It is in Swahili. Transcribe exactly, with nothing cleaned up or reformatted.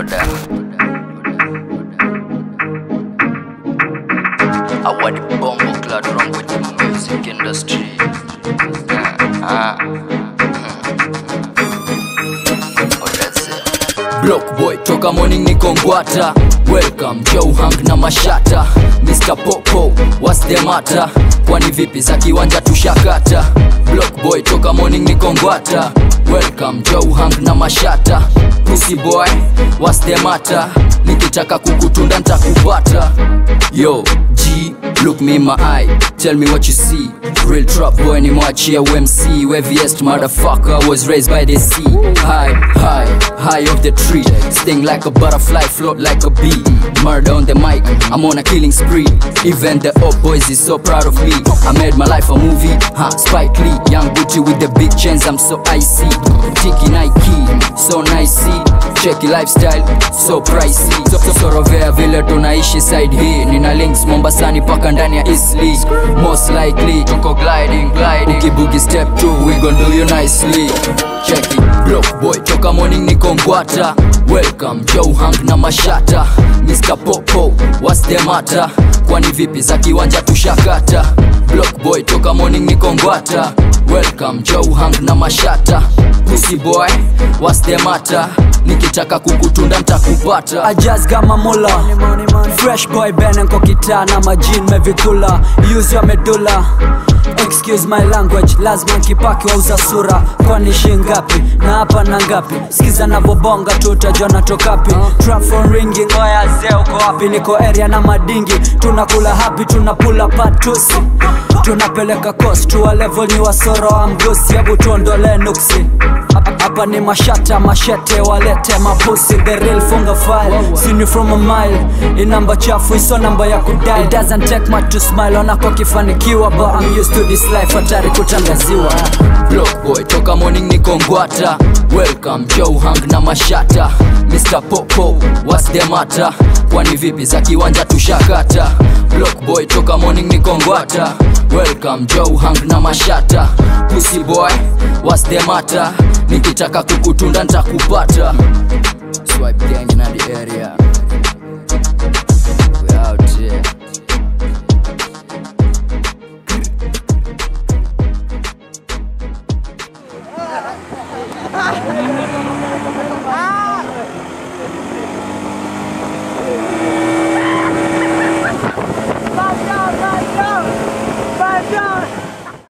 Oda. I want the bomb clad wrong with the music industry. Uh, uh. Oh, that's it. Block boy, toka morning niko Ngwata. Welcome, Joe Hank na mashata. Mister Popo, what's the matter? Kwani vipi za kiwanja tushakata? Block boy, toka morning niko Ngwata. Welcome, Joe Hank na mashata. Pussy boy, what's the matter? Nikitaka kukutunda nitakupata. Yo, G, look me in my eye, tell me what you see. Real trap boy ni mwachia U M C. Heaviest motherfucker was raised by the sea. High, high, high off the tree. Sting like a butterfly, float like a bee. Murder on the mic, I'm on a killing spree. Even the old boys is so proud of me. I made my life a movie, huh, Spike Lee. Young booty with the big chains, I'm so icy. Tiki Nike, so nicey. Checky lifestyle, so pricey. So, so sorovea vile tunaishi side hii. Nina links Mombasani paka ndani ya Eastleigh. Most likely, tuko gliding, gliding. Ukibugi step two, we gon' do you nicely. Check it, block boy, toka morning niko Ngwata. Welcome, Joe Hank na mashata. Mister Popo, what's the matter? Kwani vipi za kiwanja tushakata? Block boy, toka morning niko Ngwata. Welcome, Joe Hank na mashata. Pussy boy, what's the matter? Nikitaka kukutunda nitakupata. I just got my mullah. Fresh boy Ben nko kitaa na majin mevikula. Use your medulla. Excuse my language, lazima nkipaki wauza sura. Kwani shingapi, na hapa na ngapi? Sikiza na bobonga tu utajua natokapi. Trap phone ringing, oya zee uko wapi? Niko area na madingi, tunakula happy, tunapula patusi. Tunapeleka coast, tuwa level ni wasoro amgusi. Hebu tuondole nuksi. Hapa ni mashata, mashete, walete mapusi. The real funga file, seen you from a mile. Inamba chafu, iso namba ya kudai. It doesn't take much to smile, ona kwa kifanikiwa. But I'm used to this life, hatari kutangaziwa. Block boy, toka morning niko Ngwata. Welcome, Joe Hank na mashata. Mister Popo, what's the matter? Kwani vipi za kiwanja tushakata? Block boy, toka morning niko Ngwata. Welcome, Joe Hank na mashata. Pussy boy, what's the matter? Nikitaka kukutunda nitakupata. Swipe gang in the area.